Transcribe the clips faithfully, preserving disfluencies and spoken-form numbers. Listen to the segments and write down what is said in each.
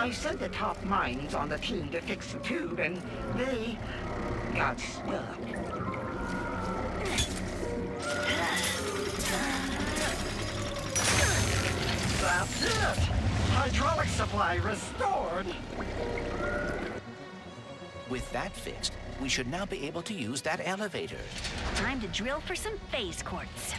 I sent the top minds on the team to fix the tube, and they got stuck. That's it! Hydraulic supply restored! With that fixed, we should now be able to use that elevator. Time to drill for some phase quartz.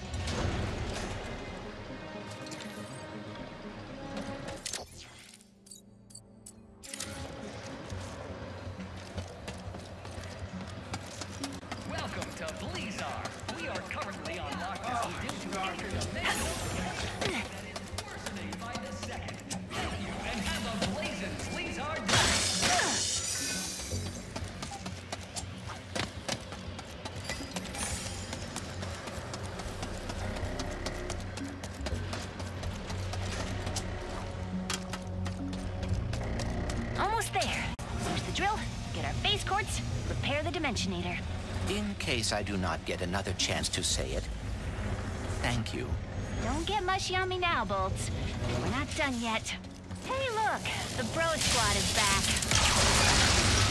Welcome to Blizzard. We are currently on lockdown due to interdimensional that is worsening by the second. Thank you, and have a blazing Blizzard day. Almost there. Use the drill, get our phase quartz, repair the Dimensionator. In case I do not get another chance to say it, thank you. Don't get mushy on me now, Bolts. We're not done yet. Hey, look, the Bro Squad is back.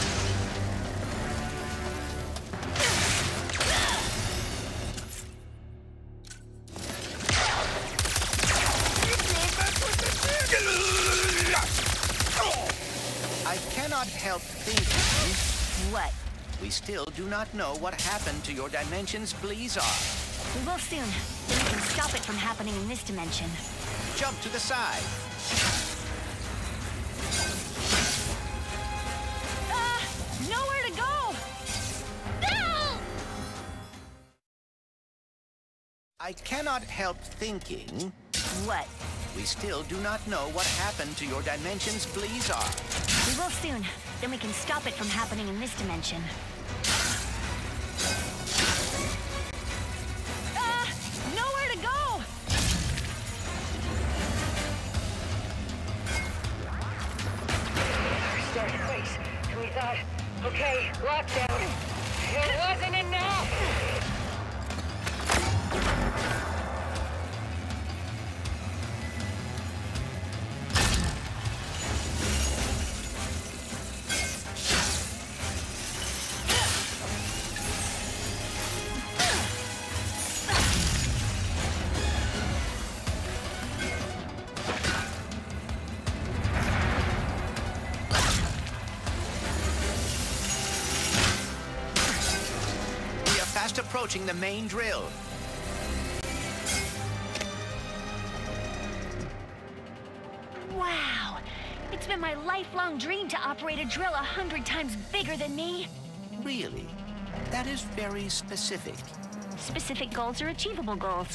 I cannot help thinking. What? We still do not know what happened to your dimension's Blizzard. We will soon. Then we can stop it from happening in this dimension. Jump to the side. Ah! Nowhere to go! No! I cannot help thinking. What? We still do not know what happened to your dimension's Blizzard. We will soon. Then we can stop it from happening in this dimension. Ah! Nowhere to go! Started place. We thought, okay, lockdown. It wasn't enough! Fast approaching the main drill. Wow! It's been my lifelong dream to operate a drill a hundred times bigger than me. Really? That is very specific. Specific goals are achievable goals.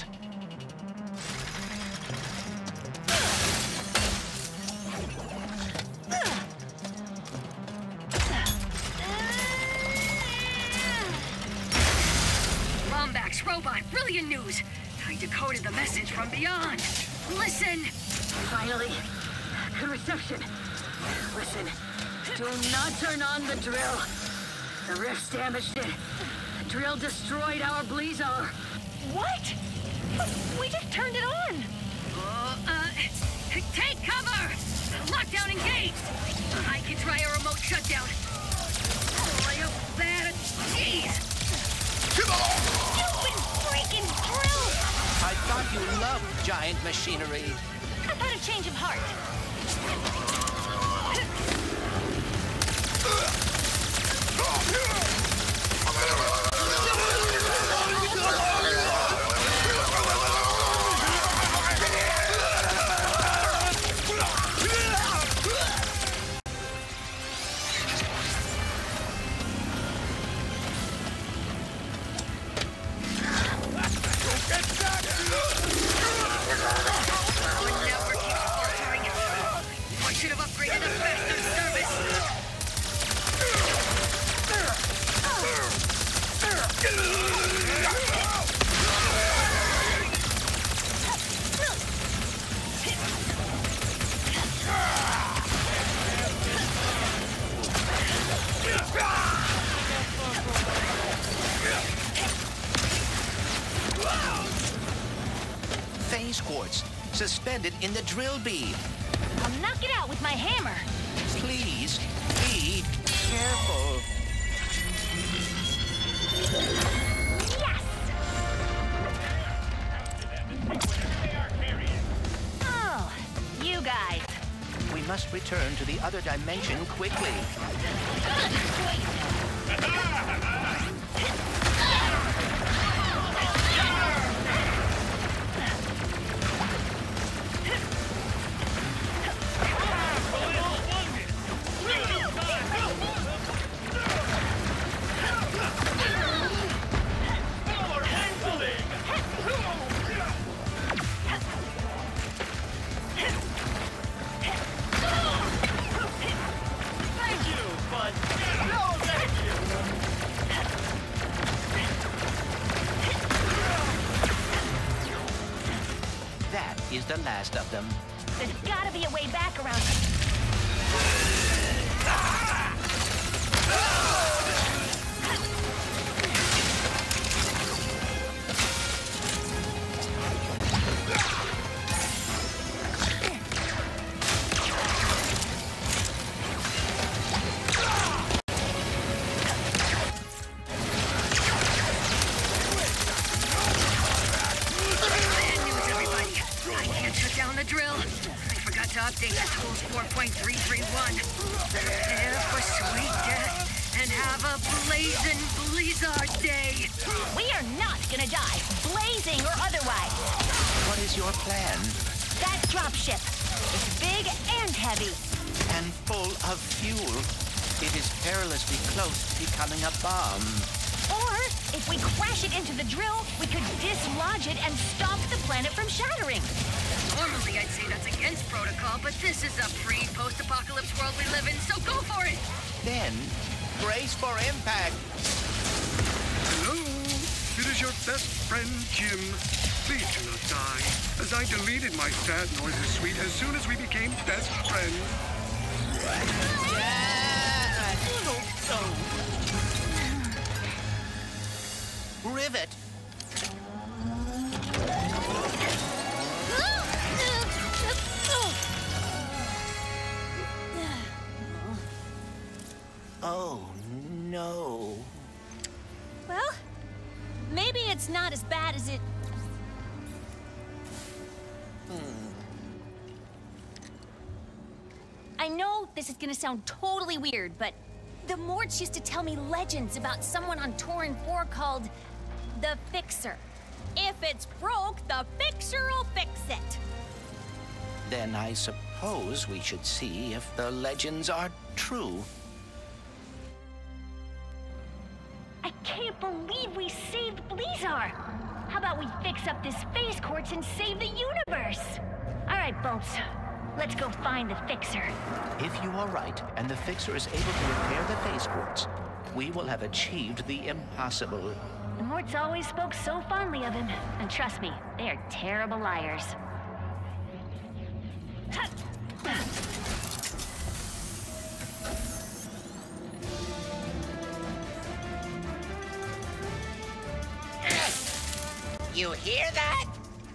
Robot, brilliant news! I decoded the message from beyond. Listen! Finally, good reception. Listen, do not turn on the drill. The rift's damaged it. The drill destroyed our Blizzard. What? We just turned it on. Uh, uh, take cover! Lockdown engaged! I can try a remote shutdown. Oh, you bad... Jeez! Stupid freaking drill! I thought you loved giant machinery. I've had a change of heart. Phase quartz suspended in the drill beam. I'll knock it out with my hammer. Please, be careful. Yes! Oh, you guys. We must return to the other dimension quickly. That is the last of them. There's gotta be a way back around. To update the tools four point three three one. Prepare for sweet death and have a blazing blizzard day. We are not gonna die, blazing or otherwise. What is your plan? That dropship is big and heavy. And full of fuel. It is perilously close to becoming a bomb. Or, if we crash it into the drill, we could dislodge it and stop the planet from shattering. Normally, I'd say that's against protocol, but this is a pre-post-apocalypse world we live in, so go for it! Then, brace for impact. Hello, it is your best friend, Jim. Please do not die, as I deleted my sad noises suite as soon as we became best friends. Rivet. Oh, no. Well, maybe it's not as bad as it... I know this is gonna sound totally weird, but the Morts used to tell me legends about someone on Torin four called the Fixer. If it's broke, the Fixer'll fix it. Then I suppose we should see if the legends are true. I can't believe we saved Blizzard. How about we fix up this space quartz and save the universe? All right, Bolts. Let's go find the Fixer. If you are right, and the Fixer is able to repair the phase quartz, we will have achieved the impossible. The Morts always spoke so fondly of him. And trust me, they are terrible liars. You hear that?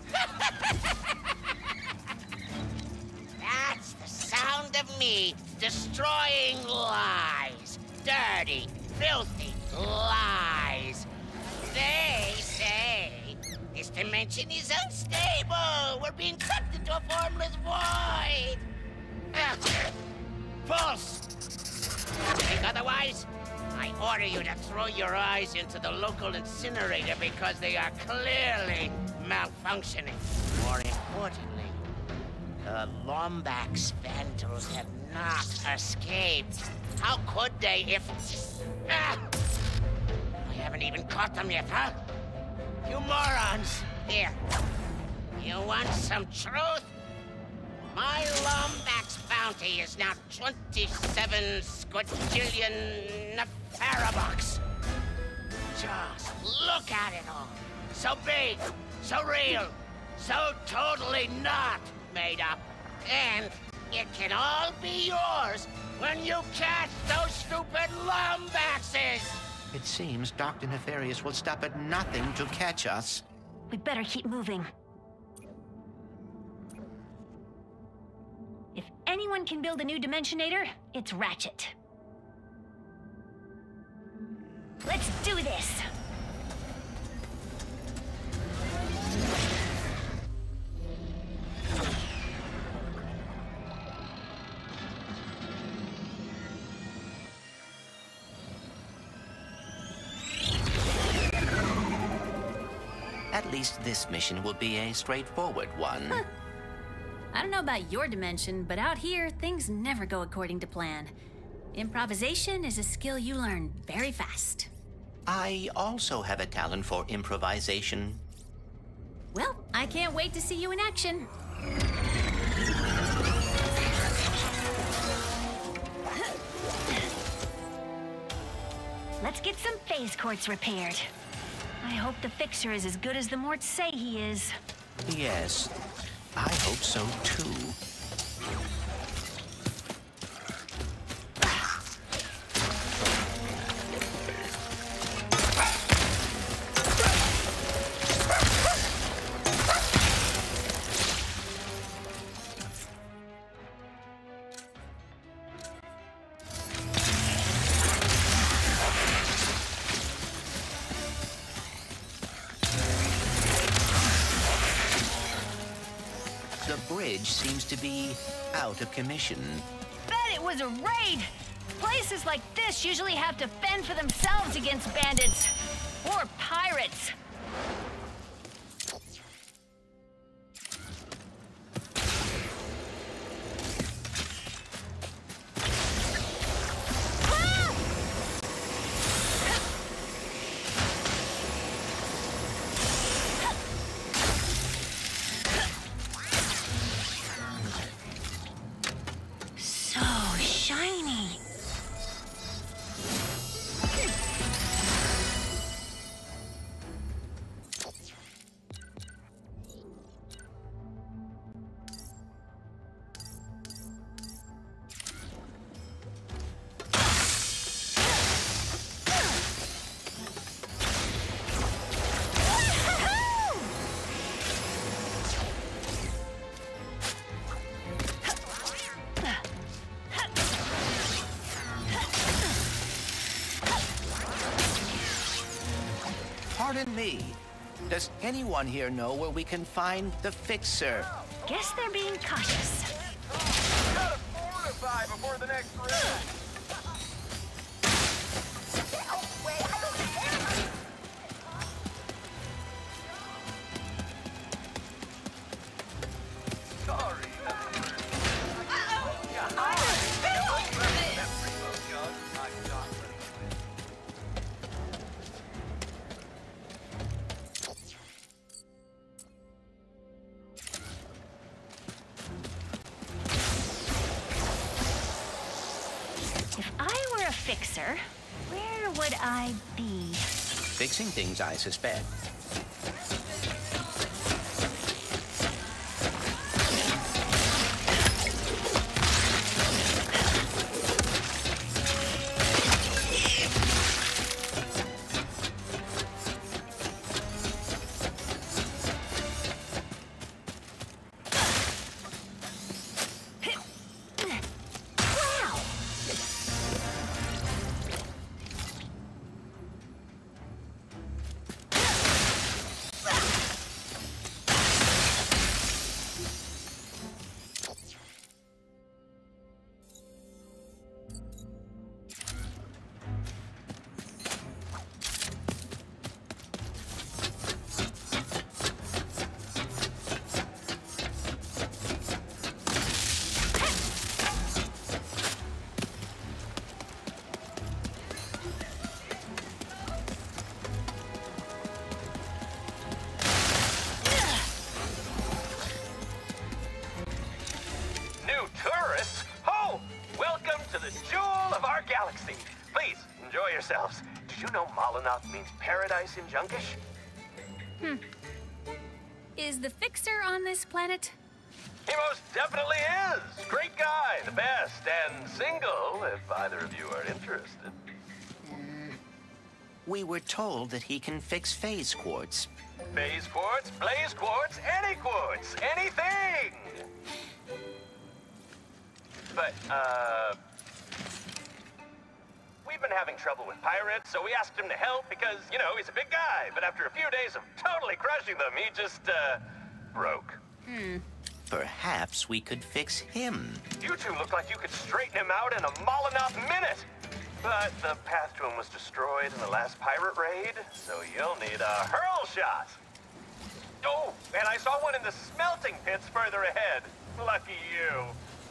That's the sound of me destroying lies. Dirty, filthy lies. They say this dimension is unstable. We're being sucked into a formless void. Ah, false. Think otherwise? I order you to throw your eyes into the local incinerator because they are clearly malfunctioning. More importantly, the Lombax Vandals have not escaped. How could they if... Ah! I haven't even caught them yet, huh? You morons! Here. You want some truth? My Lombax bounty is now twenty-seven squadrillion Nefarabucks. Just look at it all. So big, so real, so totally not made up. And it can all be yours when you catch those stupid Lombaxes! It seems Doctor Nefarious will stop at nothing to catch us. We better keep moving. If anyone can build a new Dimensionator, it's Ratchet. Let's do this! At least this mission will be a straightforward one. Huh. I don't know about your dimension, but out here, things never go according to plan. Improvisation is a skill you learn very fast. I also have a talent for improvisation. Well, I can't wait to see you in action. Let's get some phase quartz repaired. I hope the fixer is as good as the Morts say he is. Yes, I hope so too. The bridge seems to be out of commission. Bet it was a raid! Places like this usually have to fend for themselves against bandits. Or pirates. Pardon me. Does anyone here know where we can find the fixer? Guess they're being cautious. Gotta fortify before the next round. Sorry. If I were a fixer, where would I be? Fixing things, I suspect. Did you know Molinoff means paradise in Junkish? Hmm. Is the fixer on this planet? He most definitely is. Great guy, the best, and single, if either of you are interested. Mm. We were told that he can fix phase quartz. Phase quartz, blaze quartz, any quartz, anything! but, uh... we've been having trouble with pirates, so we asked him to help because, you know, he's a big guy. But after a few days of totally crushing them, he just, uh, broke. Hmm. Perhaps we could fix him. You two look like you could straighten him out in a Molotov minute. But the path to him was destroyed in the last pirate raid, so you'll need a hurl shot. Oh, and I saw one in the smelting pits further ahead. Lucky you.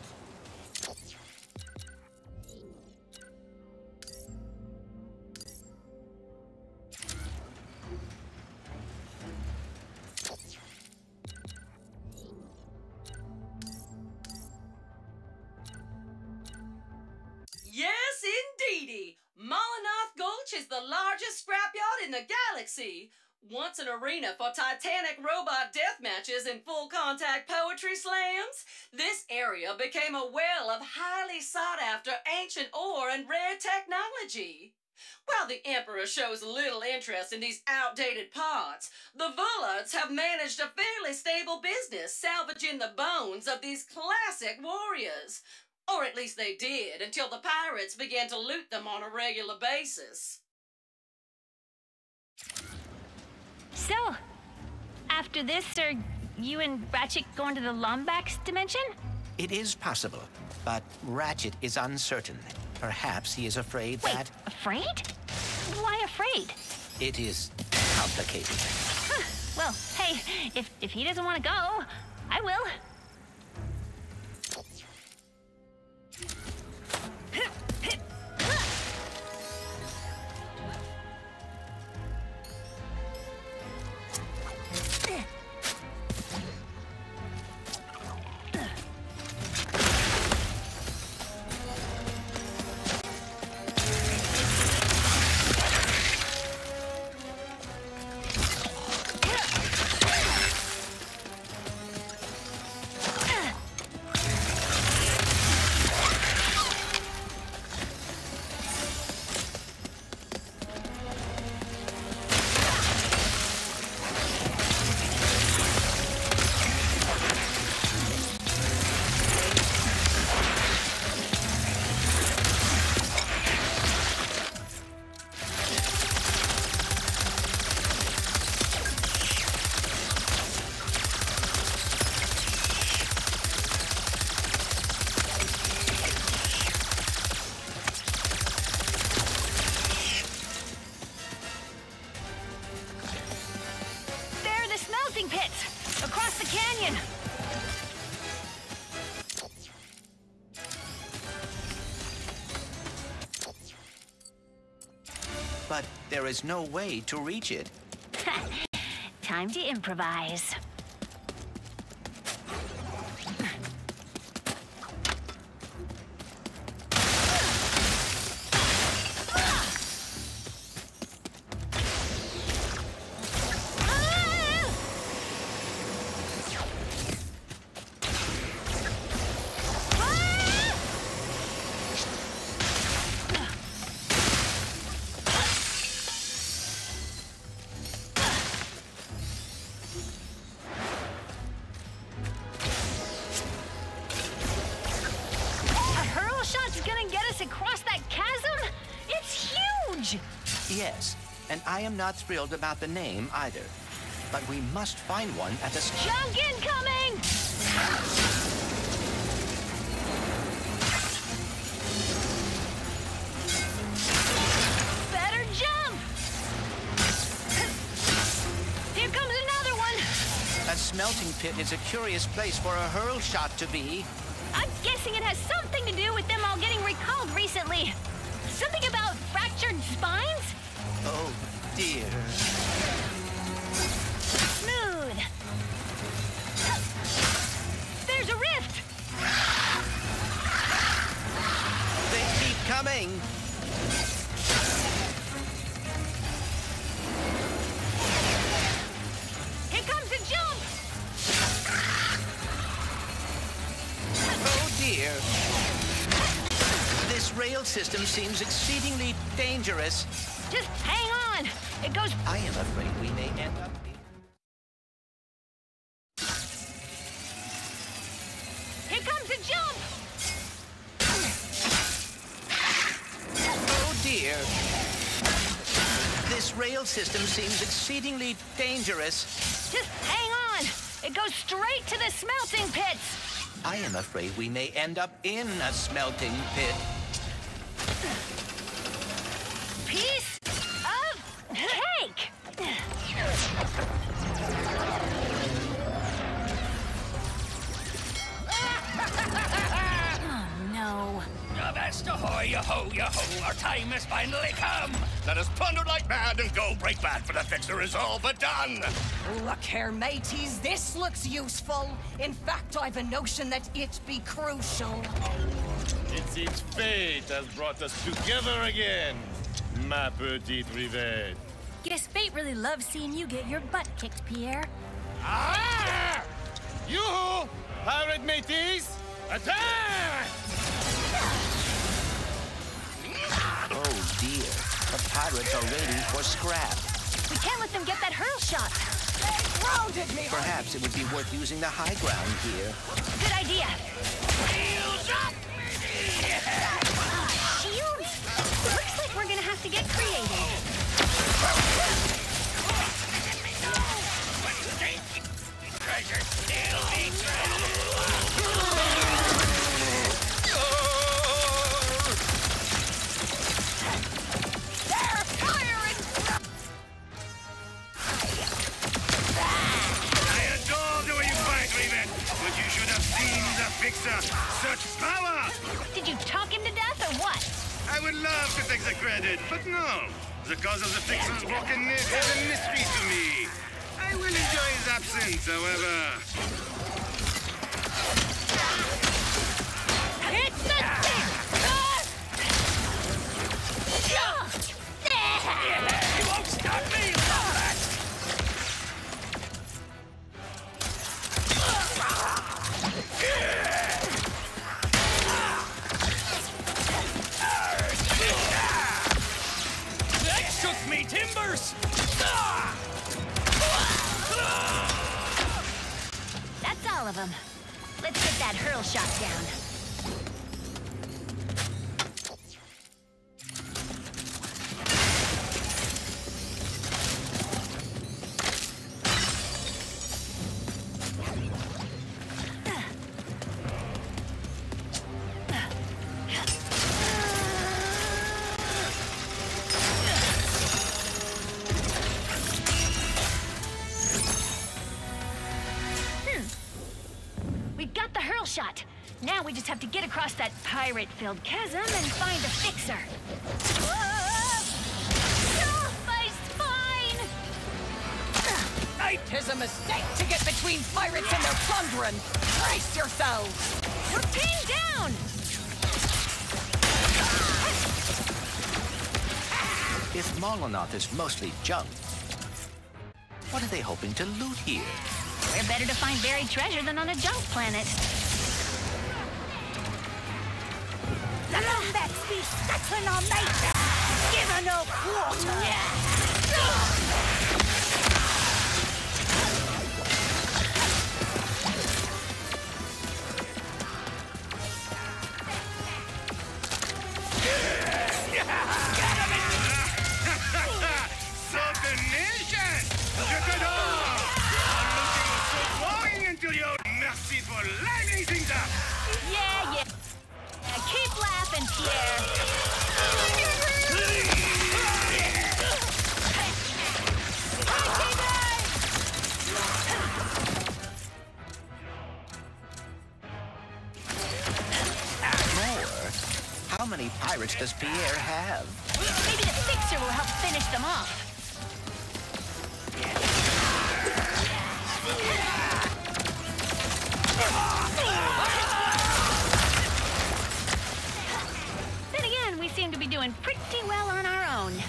Yes, indeedy. Molinoth Gulch is the largest scrapyard in the galaxy. Once an arena for titanic robot death matches and full-contact poetry slams, this area became a well of highly sought-after ancient ore and rare technology. While the Emperor shows little interest in these outdated parts, the Vullards have managed a fairly stable business salvaging the bones of these classic warriors. Or at least they did, until the pirates began to loot them on a regular basis. So, after this, are you and Ratchet going to the Lombax dimension? It is possible, but Ratchet is uncertain. Perhaps he is afraid Wait, that... afraid? Why afraid? It is complicated. Huh. Well, hey, if, if he doesn't want to go, I will. Pits across the canyon. But there is no way to reach it. Time to improvise. Across that chasm? It's huge! Yes, and I am not thrilled about the name either. But we must find one at the... Junk incoming! Better jump! Here comes another one! A smelting pit is a curious place for a hurl shot to be. I'm guessing it has something to do with them all getting recalled recently. Something about fractured spines? Oh, dear. Smooth. There's a rift! They keep coming! Here comes a jump! Oh dear. This rail system seems exceedingly dangerous. Just hang on. It goes... I am afraid we may end up... Here comes a jump! dear. This rail system seems exceedingly dangerous. Just hang on. It goes straight to the smelting pits. I am afraid we may end up in a smelting pit. Piece of cake. Oh, no. Avast ahoy, yo-ho, yo-ho, our time has finally come. Let us plunder like mad and go break bad, for the fixer is all but done. Look here, mateys, this looks useful. In fact, I've a notion that it be crucial. It seems fate has brought us together again, ma petite rivette. Guess fate really loves seeing you get your butt kicked, Pierre. Ah! Yoo-hoo! Pirate mateys, attack! Oh dear, the pirates are waiting for scrap. We can't let them get that hurl shot. They grounded me! Perhaps it would be worth using the high ground here. Good idea. Shields up! Shields? Looks like we're gonna have to get creative. Treasure still be treasure. They're firing! I adore the way you fight, Raven, but you should have seen the fixer. Such power! Did you talk him to death or what? I would love to take the credit, but no. The cause of the fixer's brokenness is a mystery to me. I will enjoy his absence, however. It's the thing! You won't stop me, Lombat! That shook me timbers! That's all of them. Let's get that hurl shot down. Shot. Now we just have to get across that pirate-filled chasm and find the fixer. Whoa! Oh, my spine! Tis a mistake to get between pirates and their plundering. Brace yourselves! We're pinned down! If Molinoth is mostly junk, what are they hoping to loot here? We're better to find buried treasure than on a junk planet. The Lombats be settling on me! Give her no quarter! Nation! Je t'adore! I'm looking so boring until you're merci for livening things up! Yeah, yeah. Now keep laughing, Pierre. More? How many pirates does Pierre have? Maybe the fixer will help finish them off. Then again, we seem to be doing pretty well on our own.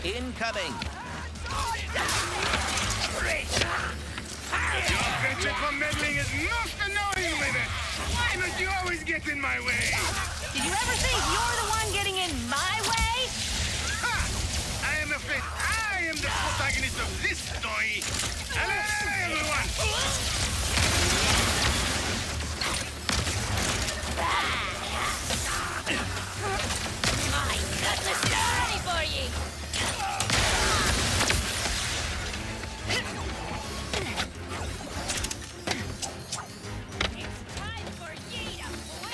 Incoming. Your penchant for meddling is most annoying with it. Why must you always get in my way? Did you ever think you're the one getting in my way? Ha! I am afraid I am the protagonist of this story. Hello, everyone. My goodness, they're ready for you! It's time for ye to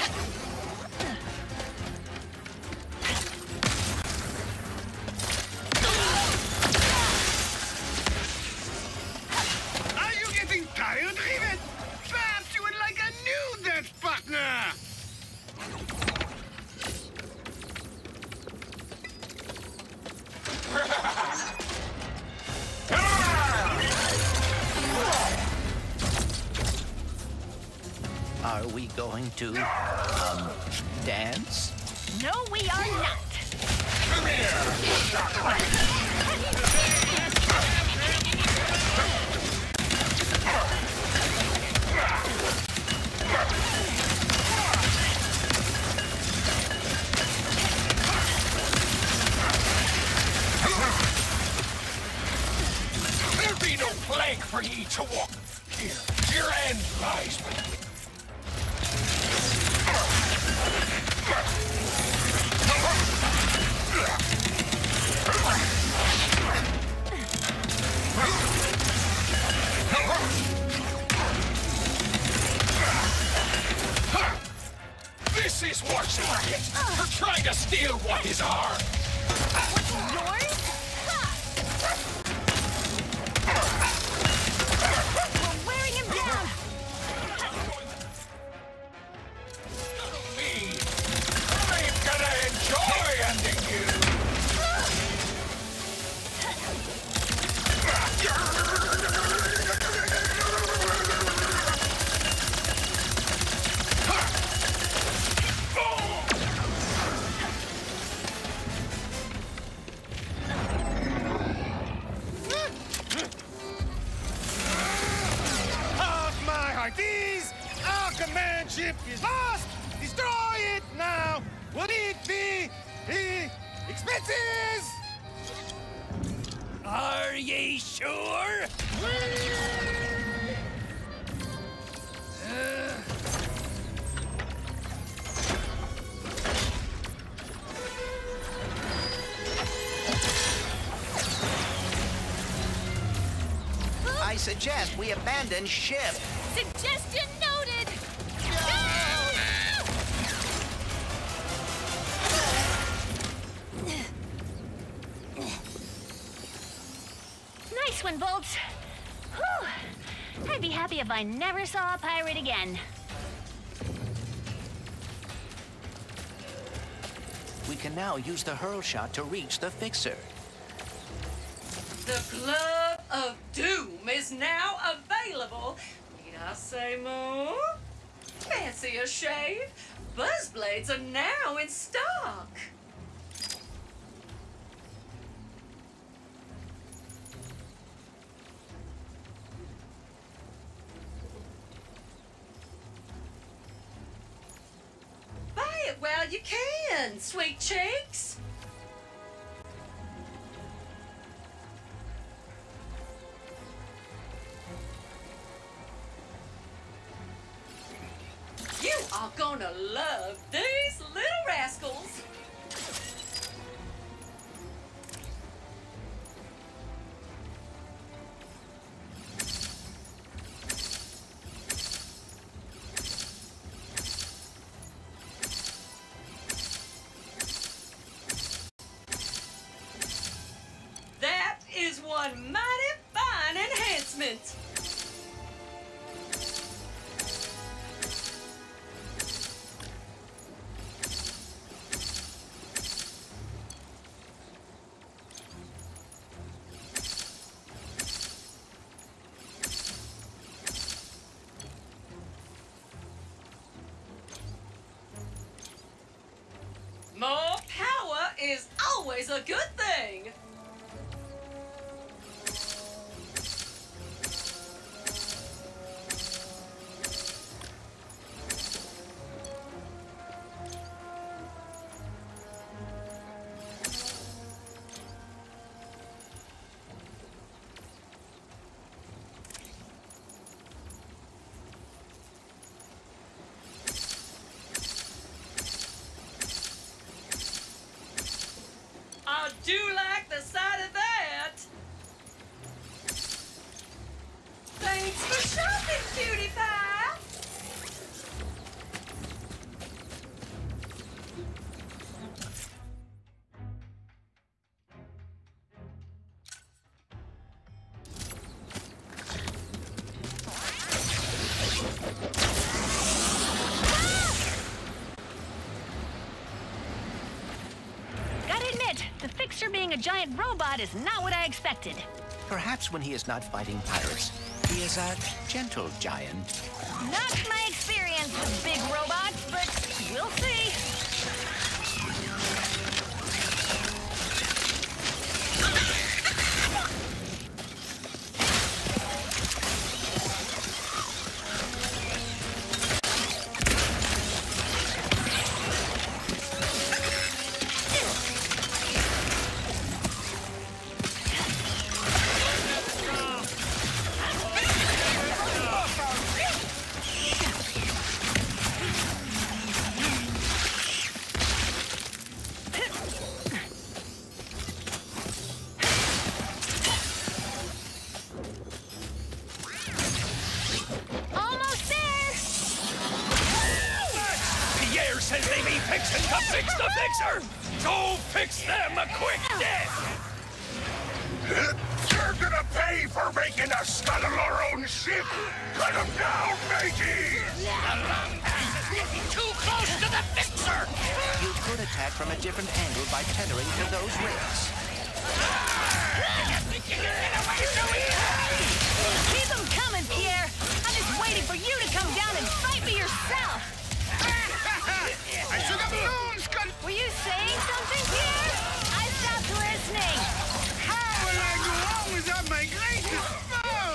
Are you getting tired, Rivet? Perhaps you would like a new dance partner. Are we going to, um, dance? No, we are not. Come here! There be no plank for ye to walk. Here, your end lies with me. This is what's in it for trying to steal what is ours. What's yours? We're wearing him down. Me, I'm gonna enjoy ending you. Off my hearties! Our command ship is lost! Destroy it now! Would it be the expenses? Are ye sure? I suggest we abandon ship. Suggestion noted! Nice one, Bolts. Whew. I'd be happy if I never saw a pirate again. We can now use the hurl shot to reach the fixer. The Club of Doom is now available. Need I say more? Fancy a shave? Buzzblades are now in stock. Buy it while you can, sweet cheeks. You are gonna love these little rascals. That is one mighty fine enhancement. More power is always a good thing. do like the sight of that. Thanks for shopping, cutie pie. The Fixer being a giant robot is not what I expected. Perhaps when he is not fighting pirates, he is a gentle giant. Not my experience with big robots, but we'll see. Says they be fixing to fix the Fixer! Go fix them a quick death! You're gonna pay for making a scuttle our own ship! Cut them down, mateys! The long pass is getting too close to the Fixer! You could attack from a different angle by tethering to those rails. Keep them coming, Pierre! I'm just waiting for you to come down and fight me yourself! I should have known, Scott! Were you saying something, Pierre? I stopped listening. How will I go on without my greatest foe?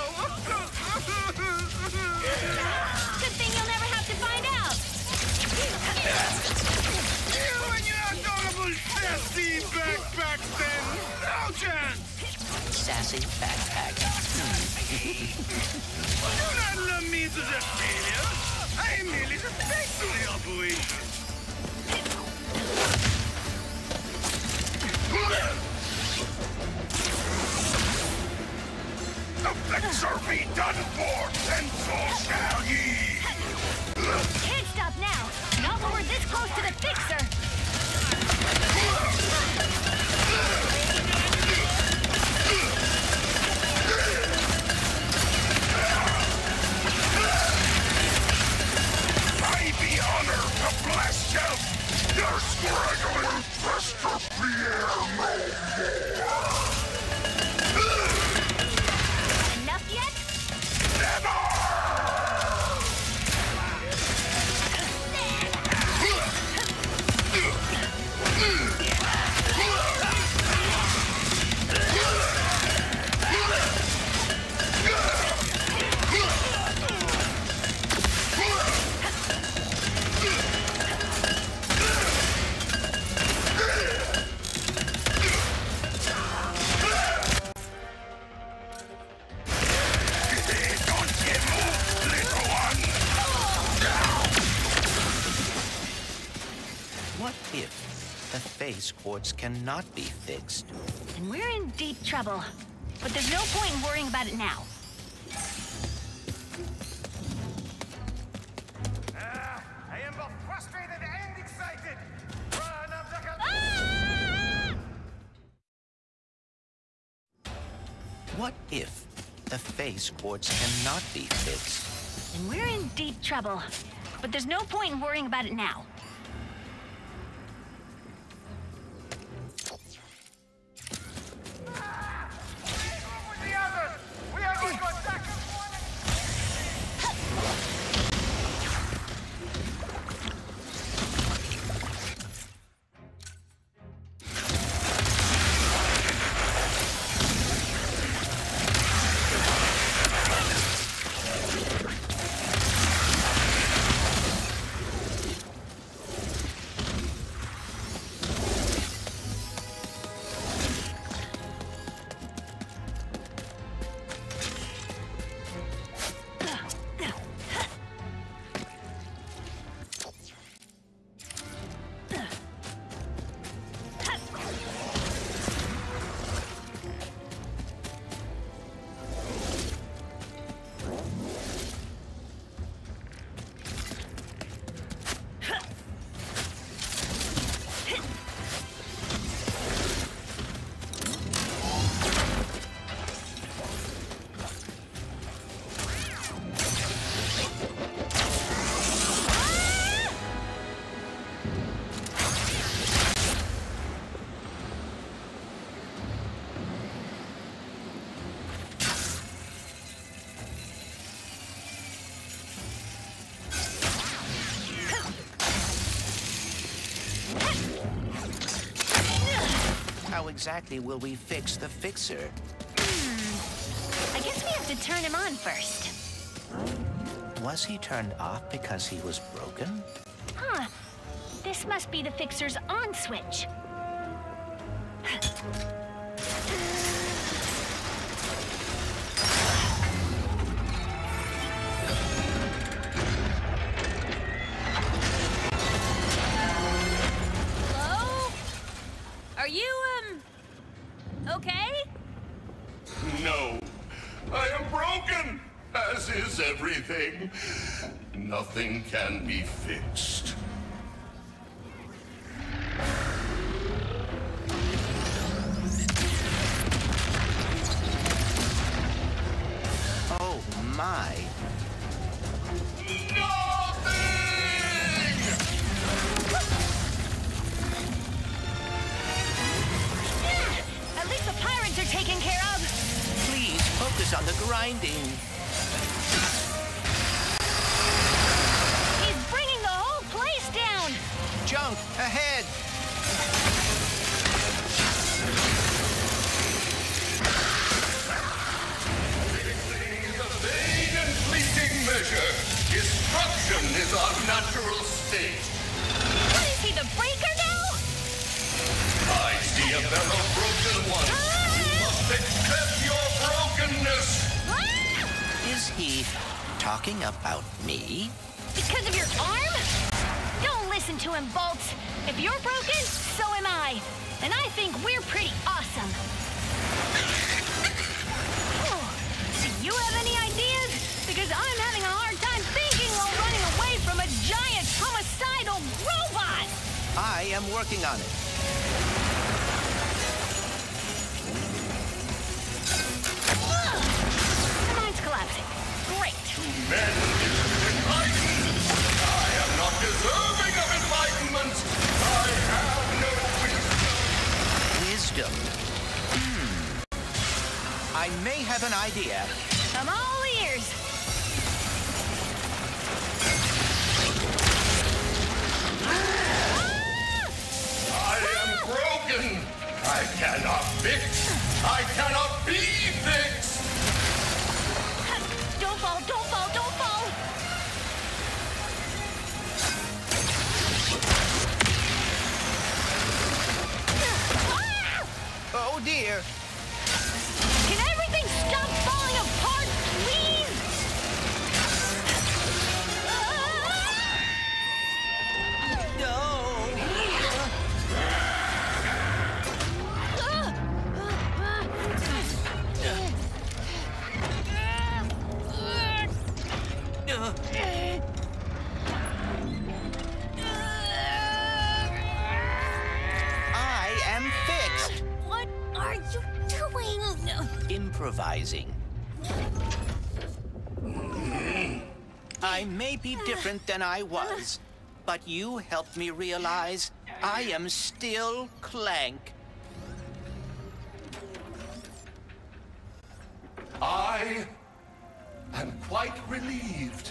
Good thing you'll never have to find out. You and your adorable sassy backpack, then. No chance! Sassy backpack. Do not lump me into the failure. I am merely the face of the operation. The Fixer be done for, and so shall ye! Can't stop now. Not when we're this close to the Fixer. I be honored to blast you! Your straggling fester Pierre no more! Enough yet? Never! What if the phase quartz cannot be fixed? And we're in deep trouble. But there's no point in worrying about it now. Ah, I am both frustrated and excited. Run up the Ah! What if the phase quartz cannot be fixed? And we're in deep trouble. But there's no point in worrying about it now. how exactly will we fix the fixer? Hmm. I guess we have to turn him on first. Was he turned off because he was broken? Huh. This must be the fixer's on switch. Hello? Are you, um, okay? No. I am broken, as is everything. Nothing can be fixed. Oh, my. At least the pirates are taken care of. Please focus on the grinding. He's bringing the whole place down. Junk, ahead! Vague and fleeting measure. Destruction is our natural state. What is he, the breaker now? I see a fellow broken one. You must accept your brokenness. Is he talking about me? Because of your arm? Don't listen to him, Bolts. If you're broken, so am I. And I think we're pretty awesome. Oh, do you have any ideas? Because I'm having a hard time thinking while running away from a giant homicidal robot! I am working on it. The mine's collapsing. Great. Men enlightened. I am not deserving of enlightenment. I have no wisdom. Wisdom? Hmm. I may have an idea. I'm all ears. I am broken. I cannot fix. I cannot be fixed. Don't fall, don't fall, don't fall! Oh, dear. Can everything stop falling apart, please? I am fixed. What are you doing? Improvising. I may be different than I was, but you helped me realize I am still Clank. I am quite relieved.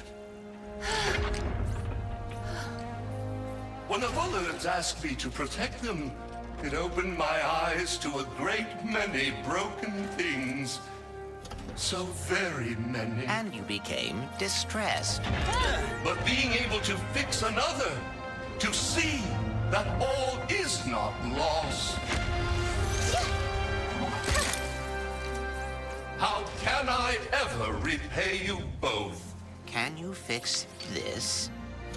When the Vullards asked me to protect them, it opened my eyes to a great many broken things. So very many. And you became distressed. But being able to fix another, to see that all is not lost. How can I ever repay you both? Can you fix this?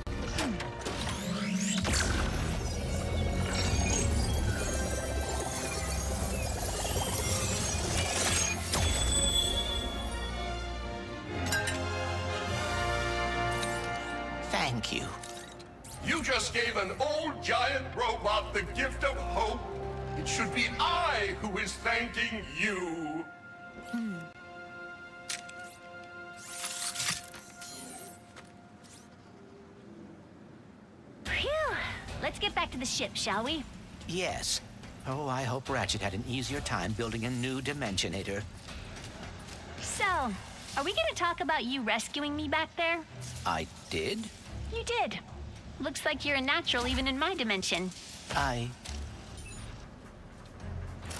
Thank you. You just gave an old giant robot the gift of hope. It should be I who is thanking you. Phew. Let's get back to the ship, shall we? Yes. Oh, I hope Ratchet had an easier time building a new Dimensionator. So, are we gonna talk about you rescuing me back there? I did? You did. Looks like you're a natural even in my dimension. I...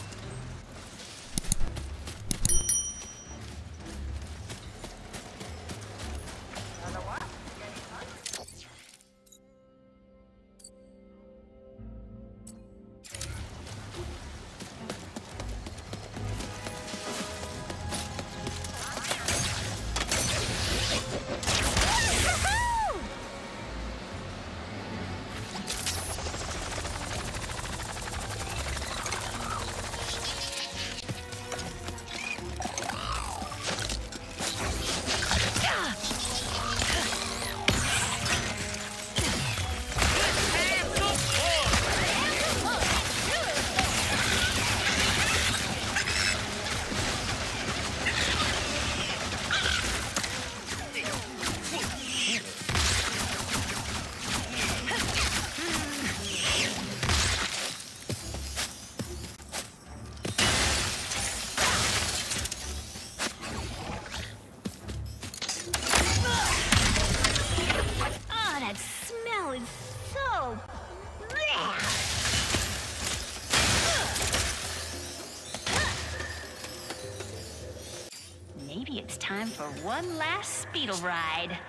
It's time for one last speedle ride.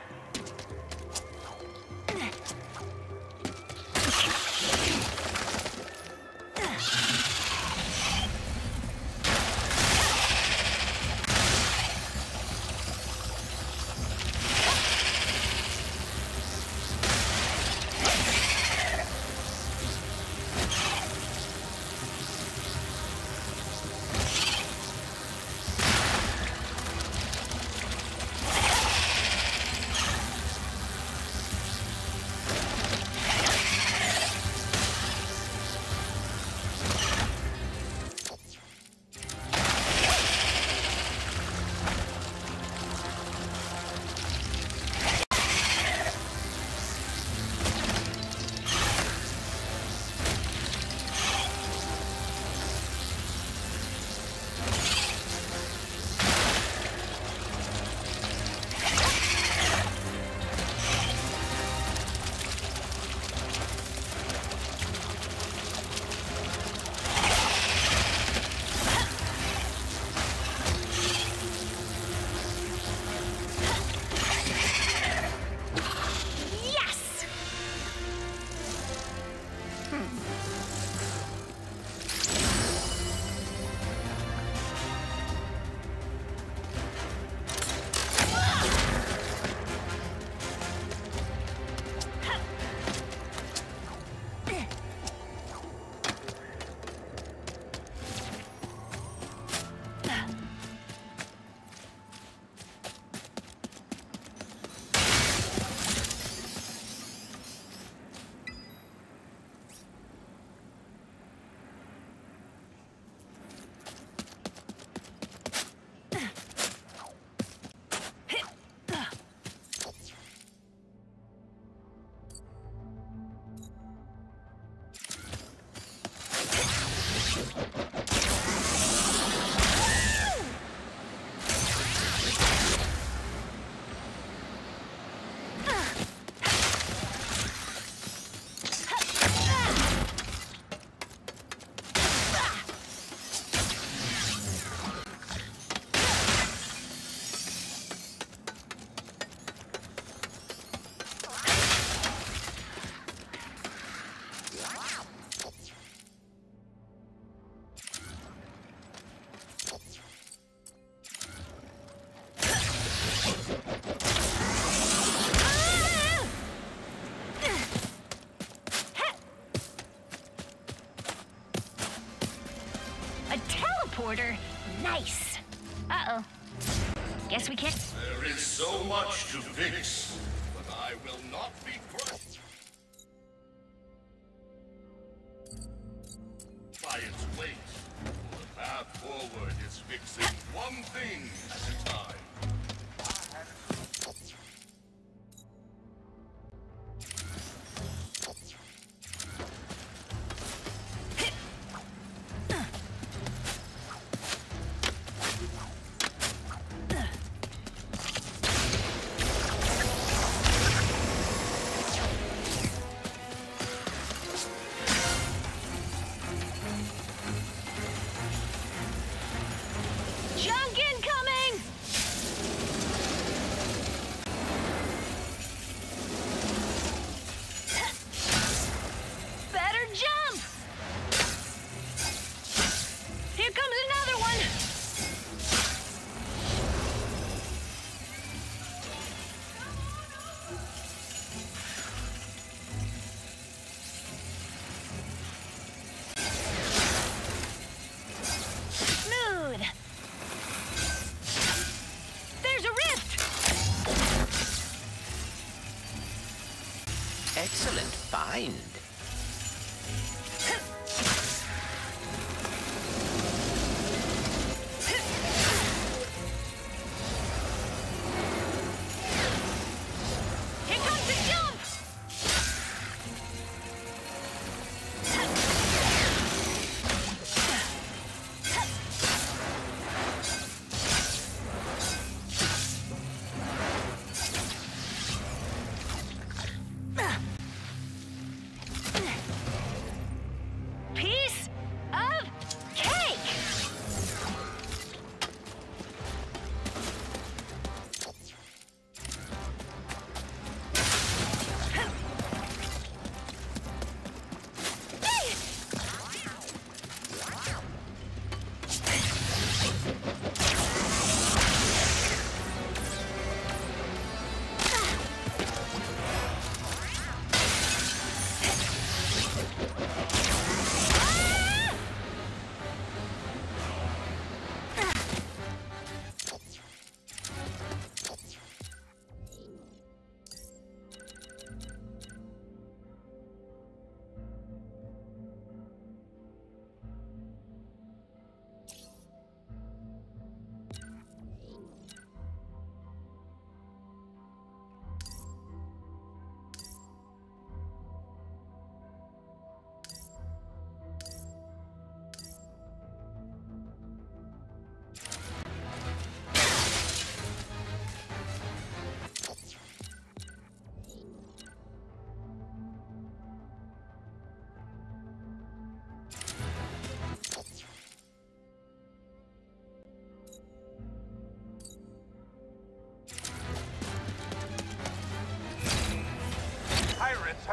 Order. Nice. Uh-oh. Guess we can't... There is so much to fix, but I will not be crushed by its weight. The path forward is fixing one thing at a time. Excellent find.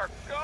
Go!